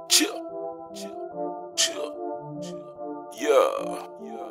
Chill, chill, yeah.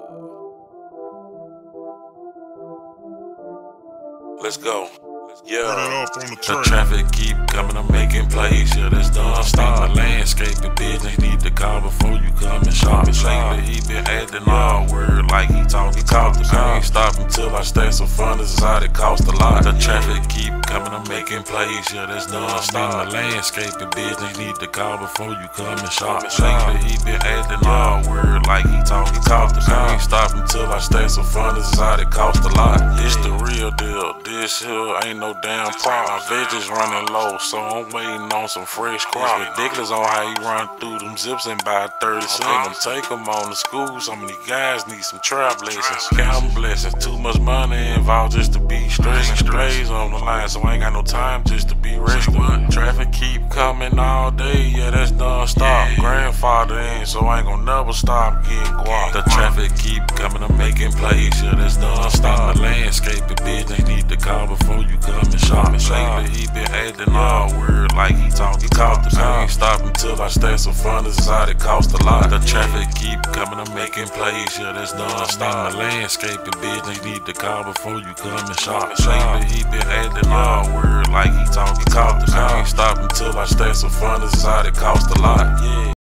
Let's go. Yeah, the traffic keep coming, I'm making plays, yeah, that's non-stop. My landscaping business need to call before you come and shop. Lately he been acting all weird like he talking cops. I ain't stopping till I stack some fun, this is how it cost a lot. The traffic keep coming, I'm making plays, yeah, that's non-stop. My landscaping business need to call before you come and shop. Lately he been acting all weird like he talking cops. I ain't stopping till I stack some fun, this is how it cost a lot. This the real deal, this here ain't no damn problem. My veggies running low, so I'm waiting on some fresh crop. It's ridiculous on how he run through them zips and buy 30 cents. I'm take them on to school, some of these guys need some trap lessons. Count blessings, too much money involved just to be stressing. Plays on the line, so I ain't got no time just to be resting. Traffic keep coming all day, yeah, that's non-stop. Grandfather in, so I ain't gonna never stop getting guap. The traffic keep coming, I'm making plays, yeah, that's non-stop. My landscaping business need to call before you come and shop. Lately he been acting all weird like he talking cops. I ain't stopping till I stack some fun, this is how it cost a lot. The traffic keep coming, I'm making plays, yeah, that's non-stop. My landscaping business need to call before you come and shop. Lately he been acting all weird like he talking cops. I ain't stopping till I stack some fun, this is how it cost a lot. Yeah.